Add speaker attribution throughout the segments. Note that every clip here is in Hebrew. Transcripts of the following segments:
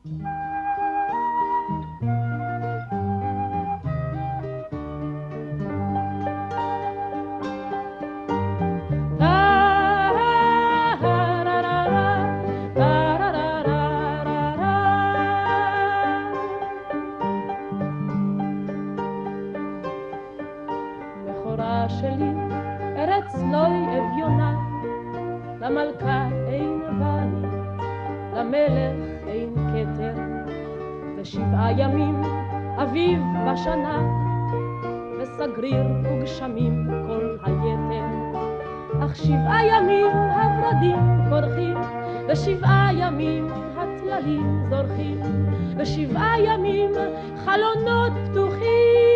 Speaker 1: שלי, ארץ נוי אביונה, למלכה אין בית, למלך אין כתר, ו7 ימים אביב בשנה, וסגריר וגשמים כל היתר. אך 7 ימים הורדים פורחים, ו7 ימים הטללים זורחים, ו7 ימים חלונות פתוחים,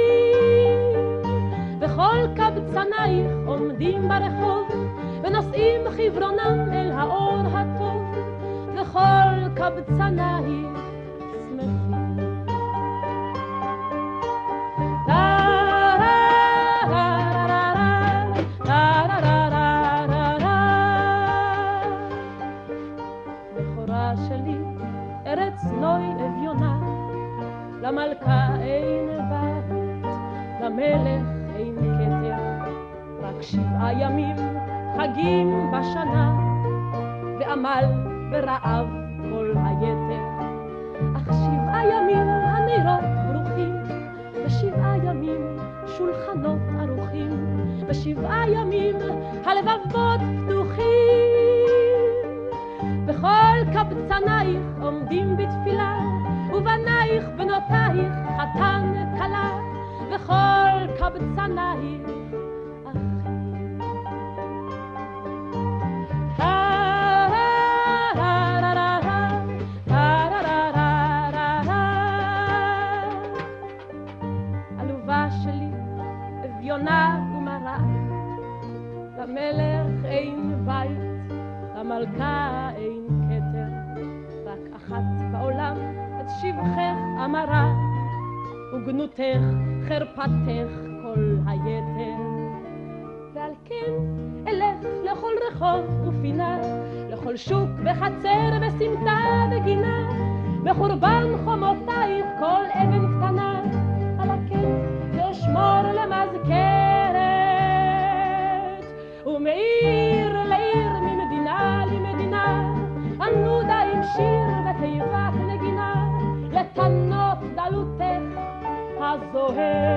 Speaker 1: וכל קבצנייך עומדים ברחוב, ונושאים חברונם אל האור הטוב, וכל קבצנייך שמחים. בכורה שלי, ארץ נוי אביונה, למלכה אין בית, למלך אין כתר, רק 7 ימים חגים בשנה, ועמל ורעב כל היתר. אך 7 ימים הנרות ברוכים, ו7 ימים שולחנות ערוכים, ו7 ימים הלבבות פתוחים, וכל קבצנייך עומדים בתפילה, ובנייך בנותייך חתן כלה, וכל קבצנייך למלך אין בית, למלכה אין כתר, רק אחת בעולם את שבחך אמרה, וגנותך חרפתך כל היתר. ועל כן אלך לכל רחוב ופינה, לכל שוק וחצר וסמטה וגינה, בחורבן חומותייך כל אבן קטנה, על הכן ואשמור למזכרת, ומעיר לעיר ממדינה למדינה, ענודה עם שיר ותיבת נגינה, לתנות דלותך הזוהר.